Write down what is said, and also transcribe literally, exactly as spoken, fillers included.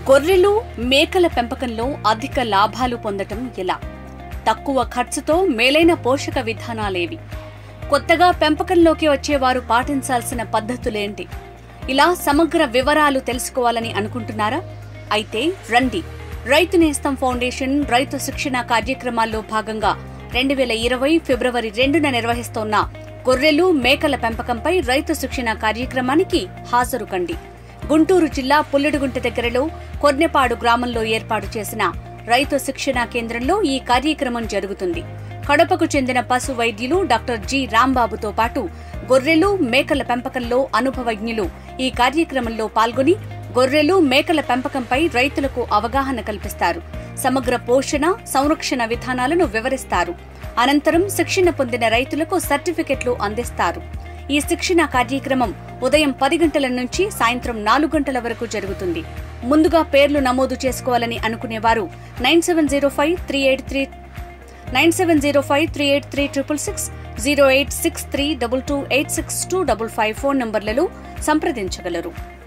గొర్రెలు, మేకల పెంపకంలో అధిక లాభాలు పొందటం ఎలా? తక్కువ ఖర్చుతో మేలైన పోషక విధానాలేవి? కొత్తగా పెంపకంలోకి వచ్చేవారు పాటించాల్సిన పద్ధతులేంటి? ఇలా సమగ్ర వివరాలు తెలుసుకోవాలని అనుకుంటున్నారా? అయితే రండి, రైతు నేస్తం ఫౌండేషన్ రైతు శిక్షణ కార్యక్రమాల్లో భాగంగా రెండు వేల ఇరవై ఫిబ్రవరి రెండున నిర్వహిస్తోన్న గొర్రెలు, మేకల పెంపకంపై రైతు శిక్షణ కార్యక్రమానికి హాజరు కండి. గుంటూరు జిల్లా పుల్లెడుగుంట దగ్గరలో కొర్నెపాడు గ్రామంలో ఏర్పాటు చేసిన రైతు శిక్షణా కేంద్రంలో ఈ కార్యక్రమం జరుగుతుంది. కడపకు చెందిన పశు వైద్యులు డాక్టర్ జి రాంబాబుతో పాటు గొర్రెలు, మేకల పెంపకంలో అనుభవజ్ఞులు ఈ కార్యక్రమంలో పాల్గొని గొర్రెలు, మేకల పెంపకంపై రైతులకు అవగాహన కల్పిస్తారు. సమగ్ర పోషణ, సంరక్షణ విధానాలను వివరిస్తారు. అనంతరం శిక్షణ పొందిన రైతులకు సర్టిఫికెట్లు అందిస్తారు. ఈ శిక్షణ కార్యక్రమం ఉదయం పది గంటల నుంచి సాయంత్రం నాలుగు గంటల వరకు జరుగుతుంది. ముందుగా పేర్లు నమోదు చేసుకోవాలని అనుకునేవారు nine seven zero five three eight three nine seven zero five three eight three triple six zero eight six three double two eight six two double five phone నంబర్లలో సంప్రదించగలరు.